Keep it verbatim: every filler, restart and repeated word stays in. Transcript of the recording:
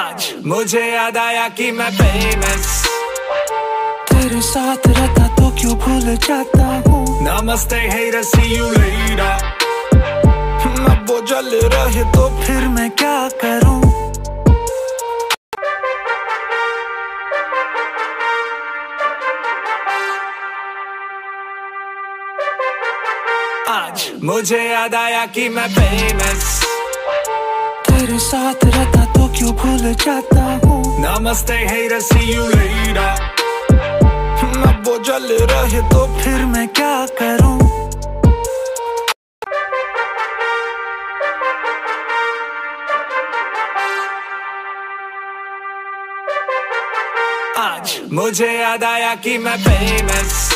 आज मुझे याद आया कि मैं फेमस तेरे साथ रहता तो क्यों भूल जाता हूँ। नमस्ते hey see you later। अब वो जल रहे तो फिर मैं क्या करूँ। आज मुझे याद आया कि मैं फेमस तेरे साथ रहता तो क्यों भूल जाता हूँ। नमस्ते hey see you later। अब वो जल रहे तो फिर मैं क्या करूँ। आज मुझे याद आया कि मैं फेमस